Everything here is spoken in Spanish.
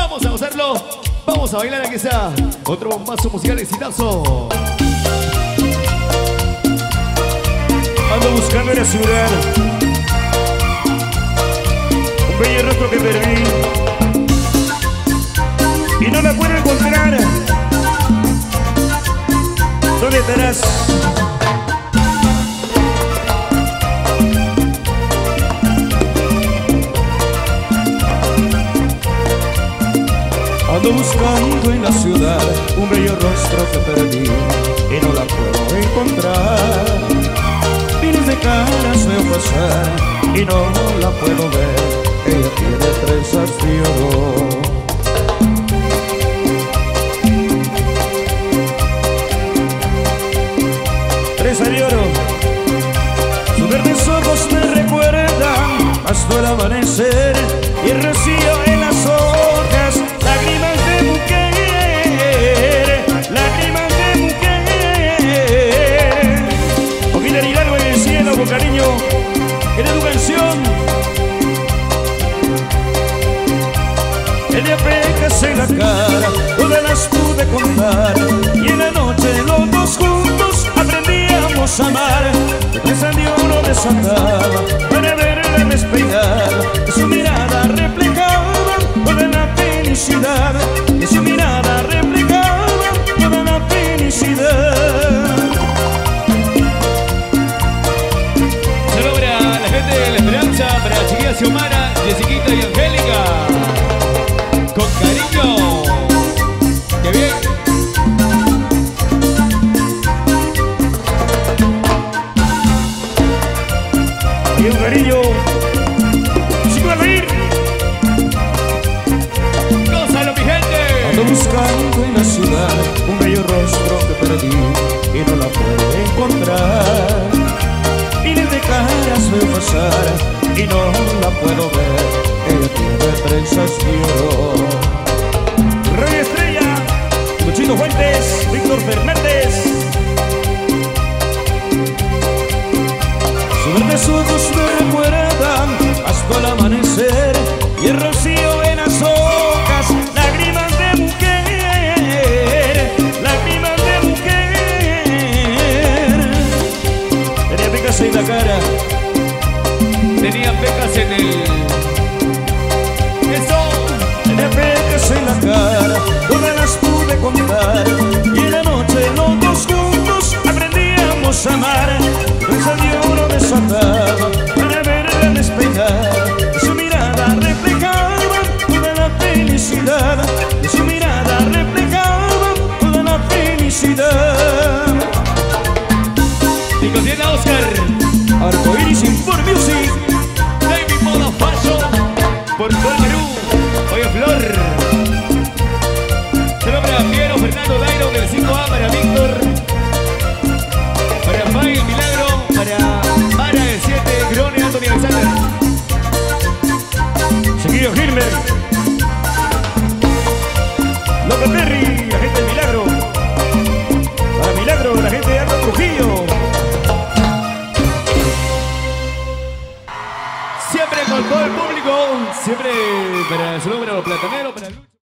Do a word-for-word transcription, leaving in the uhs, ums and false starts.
Vamos a gozarlo. Vamos a bailar, aquí está. Otro bombazo musical exitazo. Ando buscando en la ciudad un bello rostro que perdí y no la puedo encontrar. ¿Dónde estarás? Ando buscando en la ciudad un bello rostro que perdí y no la puedo encontrar. Miles de caras veo pasar y no la puedo ver. Ella tiene trenzas de oro. Trenzas de oro. Sus verdes ojos me recuerdan hasta el amanecer y el rocío en las hojas. Lágrimas de mujer, lágrimas de mujer. Ojita de Hidalgo en el cielo con cariño, en tu canción. Tenía pecas en la cara, todas las pude contar, y en la noche los dos juntos aprendíamos a amar. De presa de oro desataba para verla despeinada, y su mirada reflejaba toda la felicidad, y su mirada reflejaba toda la felicidad. Se logra la gente de La Esperanza para la chiquilla Xiomara, Jessiquita y Angélica. Con cariño. ¡Qué bien! Y un cariño. ¡Sí puede reír! ¡Gózalo, mi gente! Ando buscando en la ciudad un bello rostro que perdí y no la puedo encontrar. Miles de caras veo pasar y no la puedo ver. Ella tiene trenzas de oro. Rey Estrella, Luchito Fuentes, Víctor Fernández. Sus verdes ojos me recuerdan hasta el amanecer y el rocío en las hojas. Lágrimas de mujer, lágrimas de mujer. Tenía pecas en la cara, Tenía pecas en el... ¡Eso! tenía pecas en la cara, todas las pude contar, y en la noche los dos juntos aprendíamos a amar. Trenzas de oro desataba para verla despeinar, y su mirada reflejaba toda la felicidad, y su mirada reflejaba toda la felicidad. cinco cien Oscar. Arcoiris Import Music. David Moda Fashion. Por todo el Perú. Oye, Flor. Se nombra Piero Fernando Dairo del cinco A para Víctor. Para Rafael Milagro. Para Mara del siete. Grone Anthony Alexander. Chiquillo Gilmer. Loca Terry, la gente del Milagro. Para Milagro, la gente de Alto Trujillo. Siempre con todo el público. Siempre para su número platanero. Para Lucho.